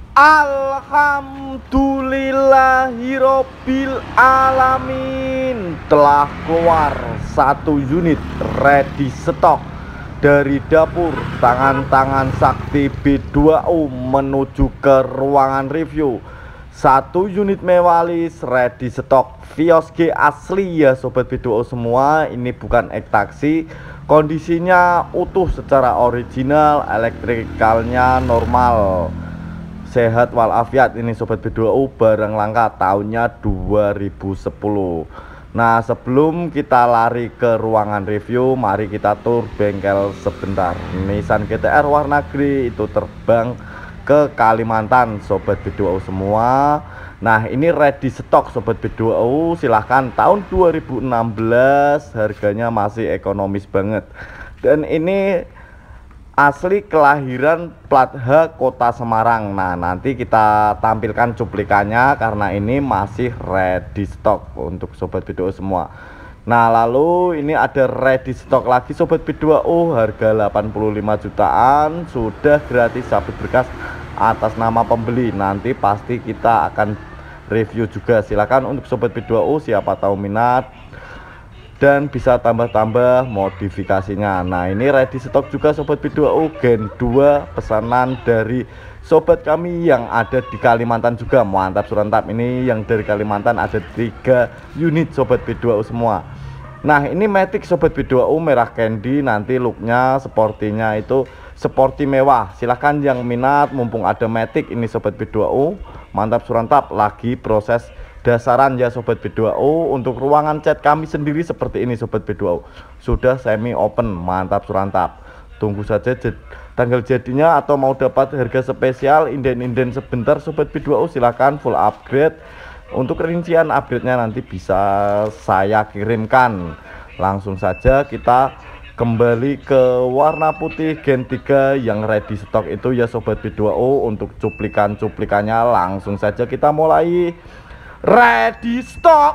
Alhamdulillahirobbil alamin, telah keluar 1 unit ready stock dari dapur tangan-tangan sakti B2U menuju ke ruangan review. 1 unit mewalis ready stock Vios G asli ya sobat B2U semua. Ini bukan ektaksi, kondisinya utuh secara original, elektrikalnya normal, sehat walafiat. Ini sobat B2U barang langka tahunnya 2010. Nah, sebelum kita lari ke ruangan review, mari kita tur bengkel sebentar. Nissan GT-R warna grey itu terbang ke Kalimantan sobat B2U semua. Nah, ini ready stock sobat B2U, silahkan tahun 2016, harganya masih ekonomis banget. Dan ini asli kelahiran plat H Kota Semarang. Nah, nanti kita tampilkan cuplikannya karena ini masih ready stock untuk sobat B2U semua. Nah, lalu ini ada ready stock lagi sobat B2U, harga 85 jutaan, sudah gratis sabit berkas atas nama pembeli. Nanti pasti kita akan review juga. Silakan untuk sobat B2U siapa tahu minat dan bisa tambah-tambah modifikasinya. Nah, ini ready stock juga sobat B2U, Gen 2 pesanan dari sobat kami yang ada di Kalimantan juga. Mantap surantap, ini yang dari Kalimantan ada 3 unit sobat B2U semua. Nah, ini Matic sobat B2U merah candy, nanti looknya sportinya itu sporty mewah. Silahkan yang minat, mumpung ada Matic ini sobat B2U, mantap surantap, lagi proses dasaran ya sobat B2U. Untuk ruangan cat kami sendiri seperti ini sobat B2U, sudah semi open, mantap surantap. Tunggu saja tanggal jadinya atau mau dapat harga spesial inden-inden sebentar sobat B2U, silahkan full upgrade. Untuk rincian upgrade-nya nanti bisa saya kirimkan. Langsung saja kita kembali ke warna putih Gen 3 yang ready stock itu ya sobat B2U. Untuk cuplikannya langsung saja kita mulai. Ready stock.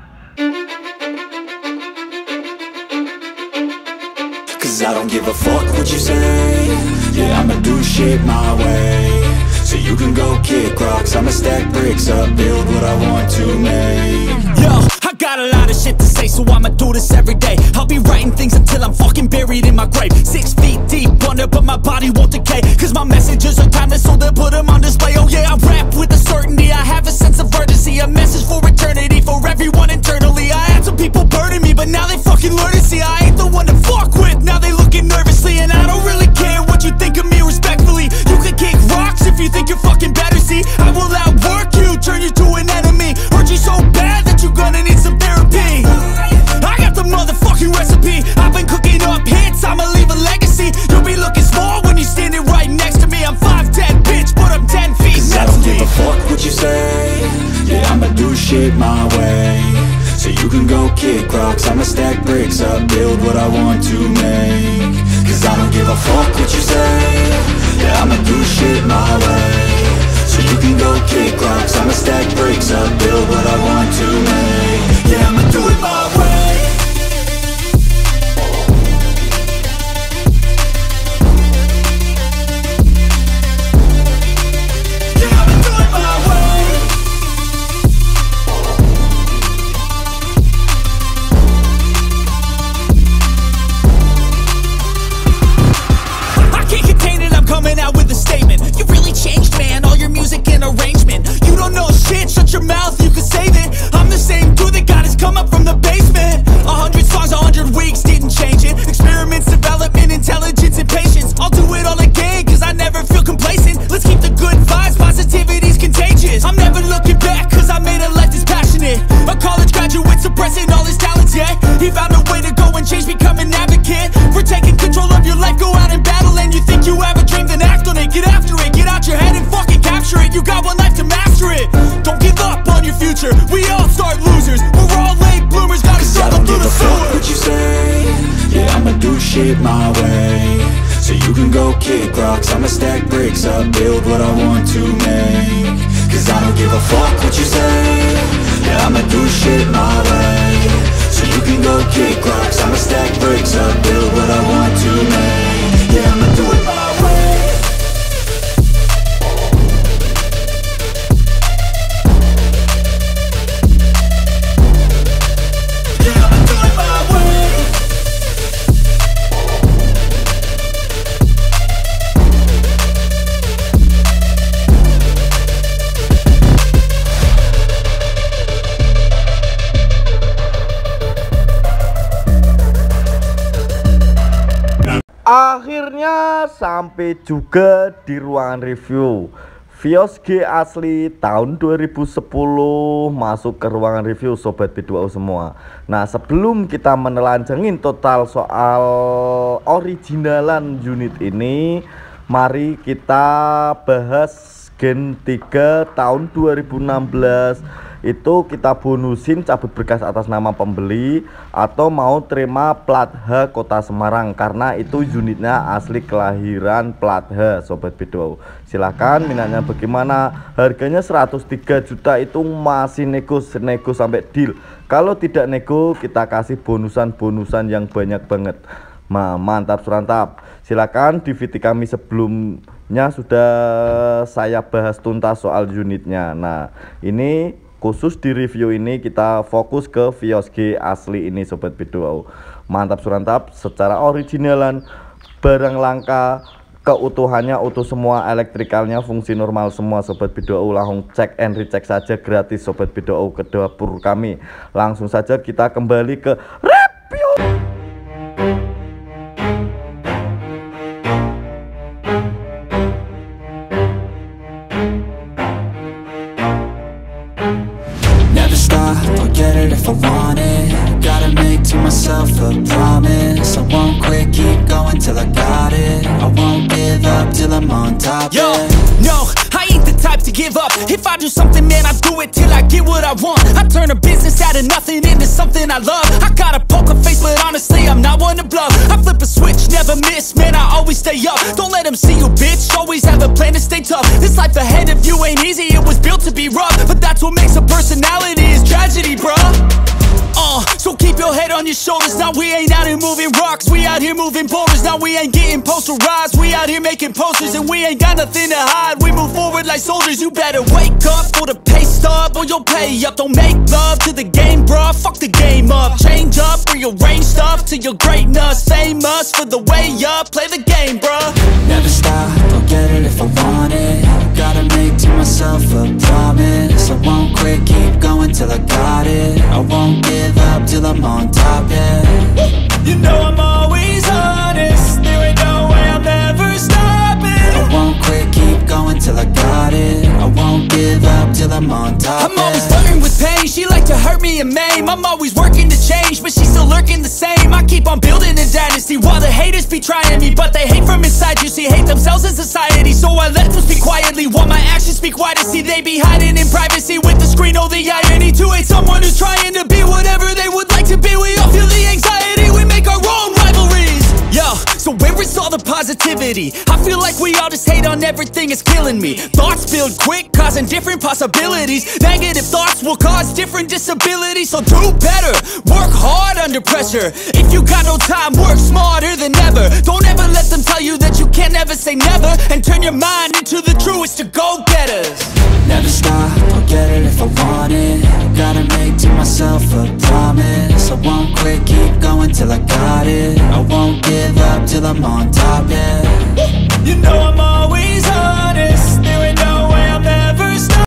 Cause I don't give a fuck what you say. Yeah, I'ma do shit my way. So you can go kick rocks, I'ma stack bricks up, build what I want to make. Yo, I got a lot of shit to say, so I'ma do this every day. I'll be writing things until I'm fucking buried in my grave. 6 feet deep under, but my body won't decay. Cause my messages are timeless, so they'll put them on display. Oh yeah, I rap with a certainty, I have a sense of urgency. A message for eternity, for everyone internally. I had some people burning me, but now they fucking learn to see I ain't the one to fuck with. Now they looking nervously, and I don't really care what you think of me respectfully. You can kick rocks if you think you're fucking better, see I will outwork you, turn you to an enemy. Hurt you so bad that you're gonna need some therapy. I got the motherfucking recipe, I've been cooking up hits, I'ma leave a legacy. You'll be looking small when you're standing right next to me. I'm 5'10", bitch, but I'm 10 feet next to me. I don't give a fuck what you say. Yeah, I'ma do shit my way. So you can go kick rocks, I'ma stack bricks up, build what I want to make. Cause I don't give a fuck what you say. Yeah, I'ma do shit my way. So you can go kick rocks, I'ma stack bricks up, build what I want to make. Yeah, I'ma do it my way. Shut your mouth, you can save it. I'm the same dude that got his come up from the basement. 100 songs, 100 weeks, didn't change it. Experiments, development, intelligence, and patience. I'll do it all again, cause I never feel complacent. Let's keep the good vibes, positivity's contagious. I'm never looking back, cause I made a life that's passionate. A college graduate suppressing all his talents, yeah. He found a way to go and change, become an advocate. For taking control of your life, go out and battle. And you think you have a dream, then act on it. Get after it, get out your head and fucking capture it. You got one life to master it. Don't give up on your future, we all start losers. We're all late bloomers, gotta struggle through the sewer. I don't give a fuck what you say. Yeah, I'ma do shit my way. So you can go kick rocks, I'ma stack bricks up, build what I want to make. Cause I don't give a fuck what you say. Yeah, I'ma do shit my way. So you can go kick rocks, I'ma stack bricks up, build what I want to make. Yeah, I'ma do it my way. akhirnya sampai juga di ruangan review Vios G asli tahun 2010 masuk ke ruangan review Sobat B2O semua. Nah, sebelum kita menelanjangin total soal originalan unit ini, mari kita bahas Gen 3 tahun 2016. Itu kita bonusin cabut berkas atas nama pembeli atau mau terima plat H Kota Semarang, karena itu unitnya asli kelahiran plat H Sobat B2O. Silahkan minatnya bagaimana, harganya 103 juta itu masih nego sampai deal. Kalau tidak nego kita kasih bonusan yang banyak banget. Mantap surantap. Silakan di VT kami sebelumnya sudah saya bahas tuntas soal unitnya. Nah, ini khusus di review ini kita fokus ke Vios G asli ini Sobat B2O. Mantap surantap, secara originalan, barang langka, keutuhannya utuh semua, elektrikalnya fungsi normal semua Sobat B2O. Langsung cek and recheck saja gratis Sobat B2O ke dapur kami. Langsung saja kita kembali ke review. If I want it, gotta make to myself a promise. I won't quit, keep going till I got it. I won't give up till I'm on top. Yo, no, I ain't the type to give up. If I do something, man, I do it till I get what I want. I turn a business out of nothing into something I love. I got a poker face, but honestly, I'm not one to bluff. I flip a switch, never miss, man, I always stay up. Don't let them see you, bitch, always have a plan to stay tough. This life ahead of you ain't easy, it was built to be rough. But that's what makes a personality, is tragedy, bruh. So keep your head on your shoulders. Now we ain't out here moving rocks, we out here moving boulders. Now we ain't getting posterized, we out here making posters. And we ain't got nothing to hide, we move forward like soldiers. You better wake up for the pay stub or you'll pay up. Don't make love to the game, bruh, fuck the game up. Change up, rearrange stuff to your greatness. Famous for the way up, play the game, bruh. Never stop, I'll get it if I want it. Gotta make to myself a promise. I won't quit, keep going till I got it. I won't give up till I'm on top, yeah. You know I'm always honest, there ain't no way I'm ever stopping. I won't quit, keep going till I got it. I won't give up till I'm on top, I'm always flirting with pain, she like to hurt me and maim. I'm always working to change, but she's still lurking the same. I keep on building a dynasty while the haters be trying me. But they hate from inside, you see, hate themselves in society. So I let them speak quietly while my actions speak wider. See, they be hiding in privacy with the screen. Oh, the irony to hate someone who's trying to be whatever they would like to be. We all feel the anxiety, we make our own rivalries. Yo, so where is all the positivity? I feel like we all just hate on everything, it's killing me. Thoughts build quick, causing different possibilities. Negative thoughts will cause different disabilities. So do better, work hard under pressure. If you got no time, work smarter than ever. Don't ever let them tell you that you can't never say never. And turn your mind into the truest to go-getters. Never stop, I'll get it if I want it. Gotta make to myself a promise. I won't quit, keep going till I got it. I won't give up till I'm on top, yeah. You know I'm always honest, there ain't no way I'm ever stopping.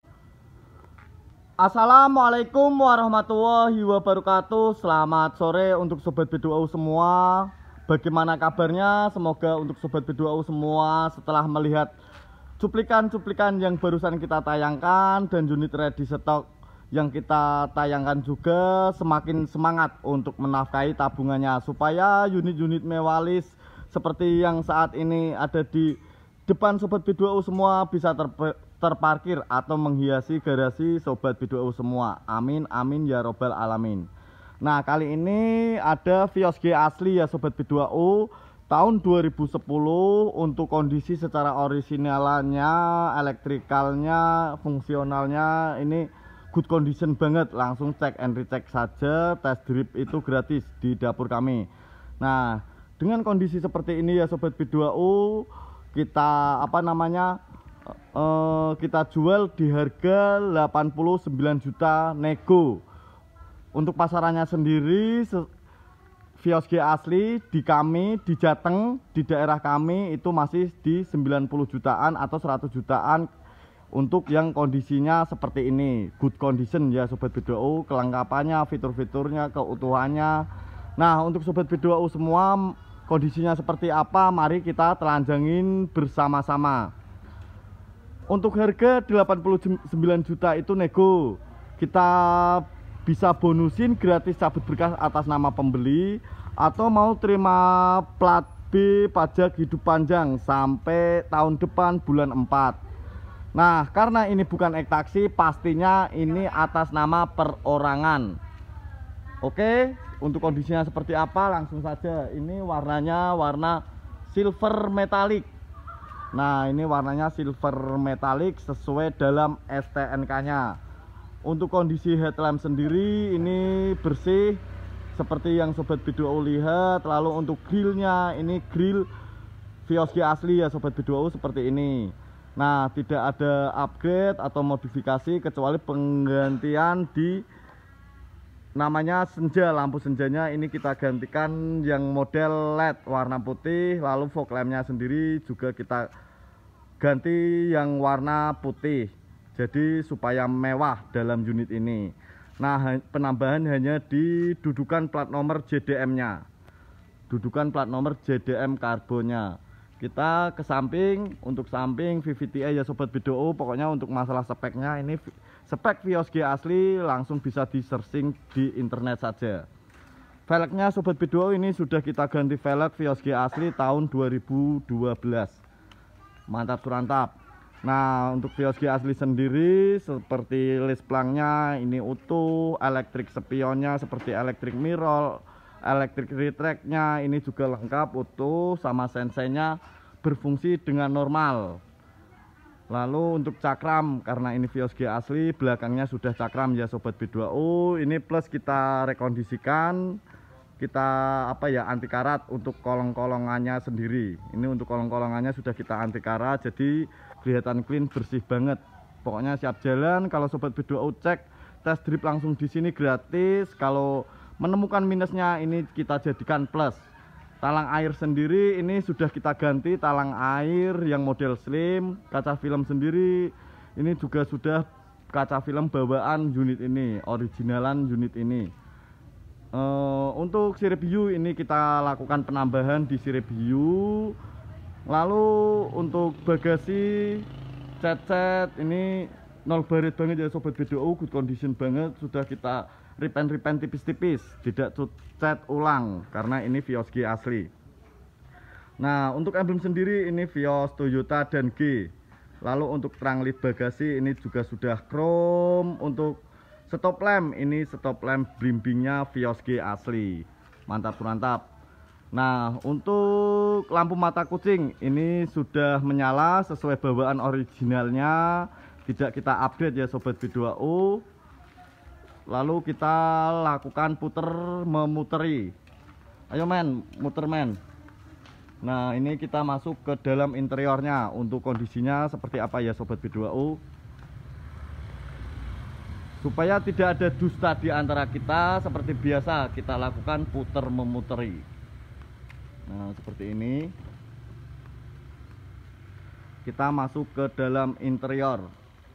Assalamualaikum warahmatullahi wabarakatuh. Selamat sore untuk Sobat B2O semua. Bagaimana kabarnya? Semoga untuk Sobat B2O semua setelah melihat cuplikan-cuplikan yang barusan kita tayangkan dan unit ready stock yang kita tayangkan juga semakin semangat untuk menafkahi tabungannya, supaya unit-unit mewalis seperti yang saat ini ada di depan Sobat B2O semua bisa terparkir atau menghiasi garasi Sobat B2O semua. Amin amin ya robbal alamin. Nah, kali ini ada Vios G asli ya Sobat B2O tahun 2010. Untuk kondisi secara originalannya, elektrikalnya, fungsionalnya ini good condition banget. Langsung cek and recheck saja, test drip itu gratis di dapur kami. Nah, dengan kondisi seperti ini ya Sobat B2O, kita kita jual di harga 89 juta nego. Untuk pasarannya sendiri Vios G asli di kami di Jateng, di daerah kami itu masih di 90 jutaan atau 100 jutaan untuk yang kondisinya seperti ini, good condition ya Sobat B2O, kelengkapannya, fitur-fiturnya, keutuhannya. Nah, untuk Sobat B2O semua kondisinya seperti apa, mari kita telanjangin bersama-sama. Untuk harga 89 juta itu nego, kita bisa bonusin gratis cabut berkas atas nama pembeli, atau mau terima plat B pajak hidup panjang sampai tahun depan bulan 4. Nah, karena ini bukan ektaksi, pastinya ini atas nama perorangan. Oke, untuk kondisinya seperti apa langsung saja. Ini warnanya warna silver metallic. Nah, ini warnanya silver metallic sesuai dalam STNK-nya. Untuk kondisi headlamp sendiri ini bersih seperti yang Sobat B2O lihat. Lalu untuk grillnya, ini grill Viosky asli ya Sobat B2O, seperti ini. Nah, tidak ada upgrade atau modifikasi kecuali penggantian di namanya senja. Lampu senjanya ini kita gantikan yang model LED warna putih. Lalu fog lampnya sendiri juga kita ganti yang warna putih, jadi supaya mewah dalam unit ini. Nah, penambahan hanya di dudukan plat nomor JDM nya, dudukan plat nomor JDM karbonnya. Kita ke samping, untuk samping VVT-nya ya Sobat B2O. Pokoknya untuk masalah speknya, ini spek Viosky asli, langsung bisa di searching di internet saja. Velgnya Sobat B2O ini sudah kita ganti velg Viosky asli tahun 2012. Mantap surantap. Nah, untuk Viosky asli sendiri seperti list plangnya ini utuh, elektrik spionnya seperti elektrik mirror, elektrik retract-nya ini juga lengkap utuh, sama sensenya berfungsi dengan normal. Lalu untuk cakram, karena ini Viosky asli, belakangnya sudah cakram ya Sobat B2O. Ini plus kita rekondisikan, kita anti karat untuk kolong-kolongannya sendiri. Ini untuk kolong-kolongannya sudah kita anti karat, jadi kelihatan clean, bersih banget. Pokoknya siap jalan. Kalau Sobat B2O cek test drive langsung di sini gratis. Kalau menemukan minusnya, ini kita jadikan plus. Talang air sendiri ini sudah kita ganti talang air yang model slim. Kaca film sendiri ini juga sudah kaca film bawaan unit ini, originalan unit ini. Untuk sirip hiu ini kita lakukan penambahan di sirip hiu. Lalu untuk bagasi cat ini nol baret banget ya Sobat B2O, good condition banget. Sudah kita repaint tipis-tipis, tidak cat ulang karena ini Viosky asli. Nah, untuk emblem sendiri ini Vios, Toyota dan G. Lalu untuk terang lid bagasi ini juga sudah chrome. Untuk stop lamp ini stop lamp blimbingnya Viosky asli. Mantap surantap. Nah, untuk lampu mata kucing ini sudah menyala sesuai bawaan originalnya, tidak kita update ya Sobat B2O. Lalu kita lakukan puter memuteri. Ayo men, muter men. Nah, ini kita masuk ke dalam interiornya. Untuk kondisinya seperti apa ya Sobat B2O, supaya tidak ada dusta di antara kita, seperti biasa kita lakukan puter memuteri. Nah, seperti ini. Kita masuk ke dalam interior.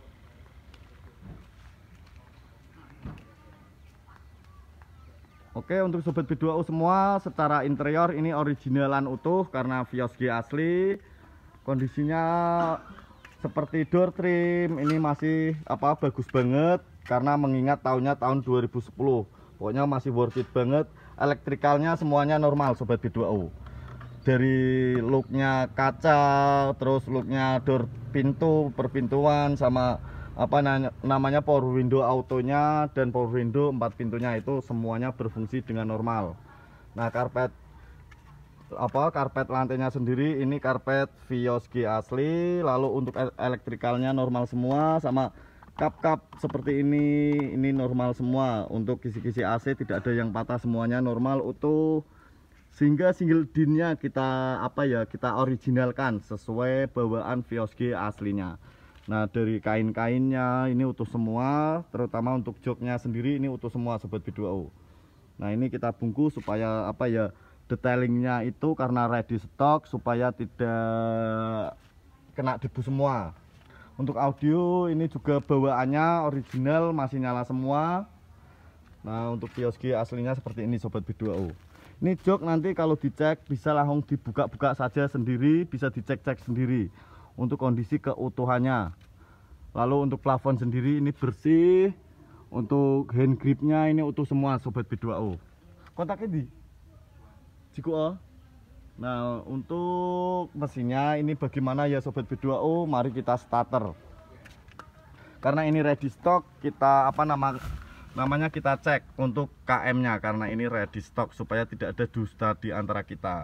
Oke, untuk Sobat B2O semua, secara interior ini originalan utuh karena Viosky asli. Kondisinya seperti door trim ini masih bagus banget karena mengingat tahunnya tahun 2010. Pokoknya masih worth it banget. Elektrikalnya semuanya normal Sobat B2O. Dari looknya kaca, terus looknya door pintu, perpintuan, sama namanya power window autonya dan power window 4 pintunya itu semuanya berfungsi dengan normal. Nah, karpet lantainya sendiri ini karpet Viosky asli. Lalu untuk elektrikalnya normal semua, sama kap-kap seperti ini normal semua. Untuk kisi-kisi AC tidak ada yang patah, semuanya normal utuh. Sehingga single dinnya kita kita originalkan sesuai bawaan Viosky aslinya. Nah, dari kain-kainnya ini utuh semua, terutama untuk joknya sendiri ini utuh semua Sobat B2O. Nah, ini kita bungkus supaya detailingnya itu karena ready stock, supaya tidak kena debu semua. Untuk audio ini juga bawaannya original, masih nyala semua. Nah, untuk Viosky aslinya seperti ini Sobat B2O. Ini jok nanti kalau dicek bisa langsung dibuka-buka saja sendiri, bisa dicek-cek sendiri untuk kondisi keutuhannya. Lalu untuk plafon sendiri ini bersih, untuk hand gripnya ini utuh semua sobat B2O. Kontaknya di Cikuo. Nah untuk mesinnya ini bagaimana ya sobat B2O, mari kita starter. Karena ini ready stock, kita namanya kita cek untuk KM-nya karena ini ready stock supaya tidak ada dusta di antara kita.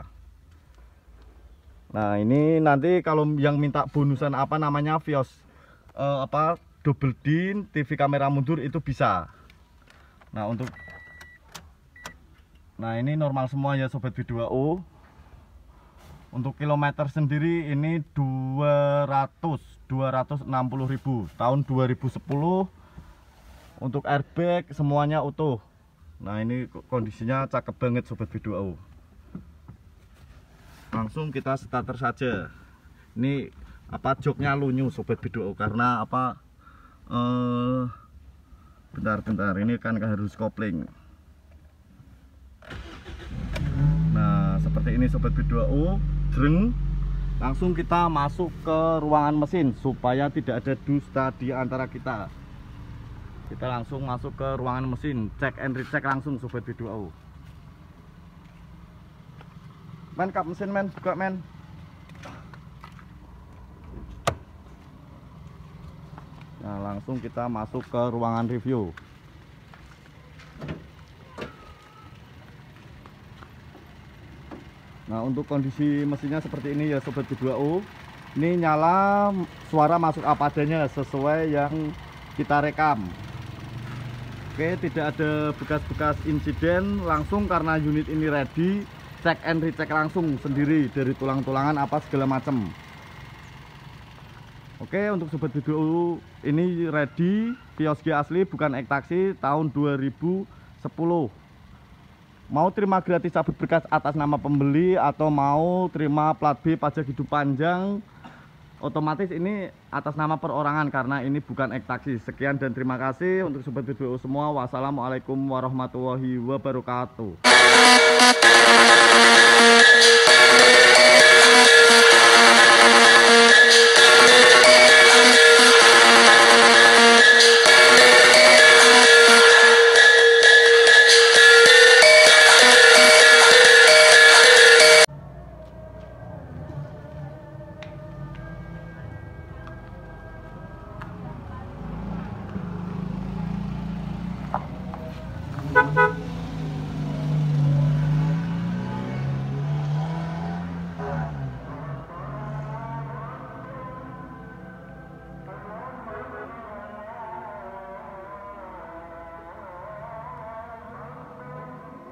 Nah, ini nanti kalau yang minta bonusan Vios double din, TV kamera mundur itu bisa. Nah, ini normal semua ya sobat B2O. Untuk kilometer sendiri ini 260.000 tahun 2010. Untuk airbag semuanya utuh. Nah ini kondisinya cakep banget sobat B2O. Langsung kita starter saja. Ini joknya lunyu sobat B2O karena bentar ini kan harus kopling. Nah seperti ini sobat B2O, jreng. Langsung kita masuk ke ruangan mesin supaya tidak ada dusta di antara kita. Kita langsung masuk ke ruangan mesin, cek and recheck langsung sobat B2O. Men, kap mesin men, buka men. Nah langsung kita masuk ke ruangan review. Nah untuk kondisi mesinnya seperti ini ya sobat B2O. Ini nyala, suara masuk apa adanya sesuai yang kita rekam. Oke, tidak ada bekas-bekas insiden, langsung karena unit ini ready, cek and recheck langsung sendiri dari tulang-tulangan apa segala macam. Oke, untuk sobat B2O ini ready, Vios G asli bukan ektaksi tahun 2010. Mau terima gratis cabut berkas atas nama pembeli atau mau terima plat B pajak hidup panjang, otomatis ini atas nama perorangan karena ini bukan ektaksi. Sekian dan terima kasih untuk sobat B2O semua. Wassalamualaikum warahmatullahi wabarakatuh.